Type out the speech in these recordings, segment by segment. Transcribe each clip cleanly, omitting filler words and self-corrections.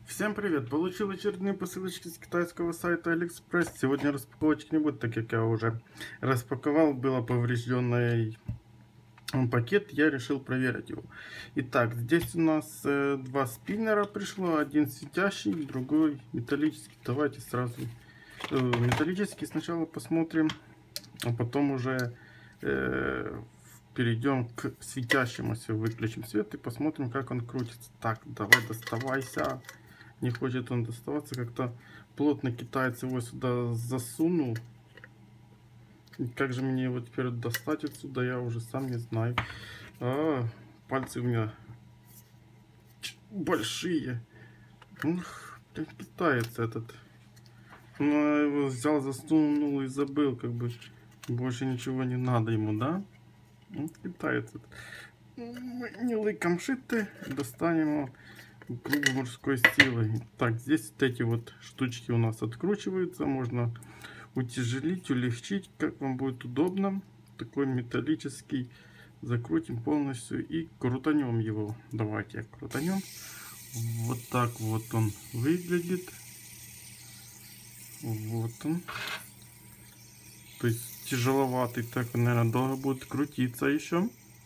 Всем привет! Получил очередные посылочки с китайского сайта AliExpress. Сегодня распаковочки не будет, так как я уже распаковал. Был поврежденный пакет, я решил проверить его. Итак, здесь у нас два спиннера пришло. Один светящий, другой металлический. Давайте сразу металлический сначала посмотрим, а потом уже перейдем к светящемуся. Выключим свет и посмотрим, как он крутится. Так, давай доставайся. Не хочет он доставаться, как-то плотно китаец его сюда засунул. И как же мне его теперь достать отсюда, я уже сам не знаю. Пальцы у меня большие. Ух, китаец этот. Ну, его взял, засунул и забыл, как бы больше ничего не надо ему, да? Китаец этот. Мы не лыком шиты, достанем его кругом мужской силы. Так, здесь вот эти вот штучки у нас откручиваются. Можно утяжелить, улегчить, как вам будет удобно. Такой металлический. Закрутим полностью и крутанем его. Давайте крутанем. Вот так вот он выглядит. Вот он. То есть тяжеловатый. Так, наверное, долго будет крутиться еще.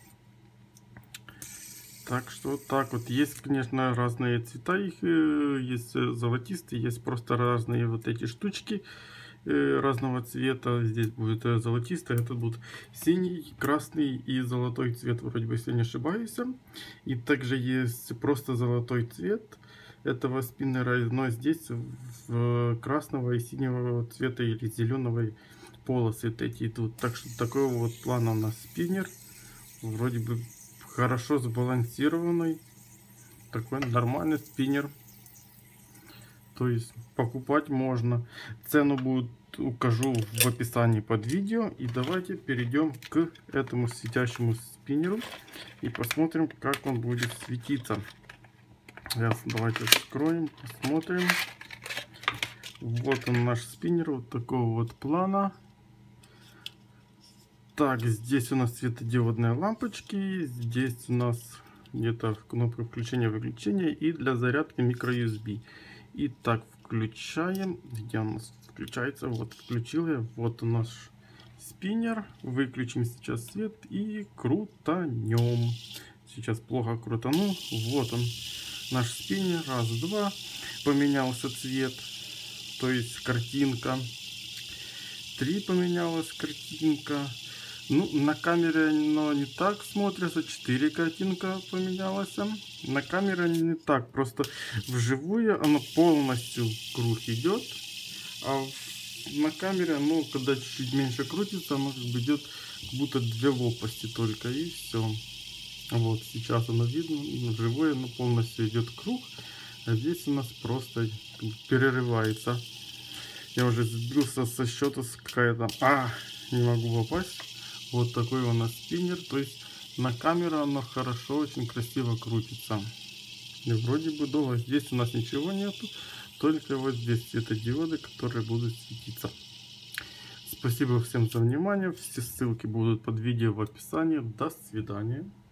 Так что вот так вот. Есть, конечно, разные цвета их. Есть золотистые, есть просто разные вот эти штучки разного цвета. Здесь будет золотистый, а тут будет синий, красный и золотой цвет, вроде бы, если не ошибаюсь. И также есть просто золотой цвет этого спиннера, но здесь в красного и синего цвета или зеленого полосы вот эти идут. Так что такого вот плана у нас спиннер. Вроде бы хорошо сбалансированный, такой нормальный спиннер. То есть покупать можно. Цену будет укажу в описании под видео. И давайте перейдем к этому светящему спиннеру и посмотрим, как он будет светиться. Сейчас давайте откроем, посмотрим. Вот он, наш спиннер, вот такого вот плана. Так, здесь у нас светодиодные лампочки, здесь у нас где-то кнопка включения-выключения и для зарядки микро USB. Итак, включаем. Где он у нас включается? Вот, включил я. Вот у нас спиннер. Выключим сейчас свет и крутанем. Сейчас плохо крутану. Вот он, наш спиннер. Раз, два. Поменялся цвет, то есть картинка. 3 поменялась картинка. Ну, на камере оно не так смотрится. 4 картинка поменялась. На камере не так. Просто вживую оно полностью круг идет. А на камере оно, когда чуть-чуть меньше крутится, оно как бы идет как будто 2 лопасти только. И все. Вот сейчас оно видно. Вживую оно полностью идет круг. А здесь у нас просто перерывается. Я уже сбился со счета с какая-то... не могу попасть. Вот такой у нас спиннер. То есть на камеру оно хорошо, очень красиво крутится. И вроде бы долго. Здесь у нас ничего нету. Только вот здесь светодиоды, которые будут светиться. Спасибо всем за внимание. Все ссылки будут под видео в описании. До свидания.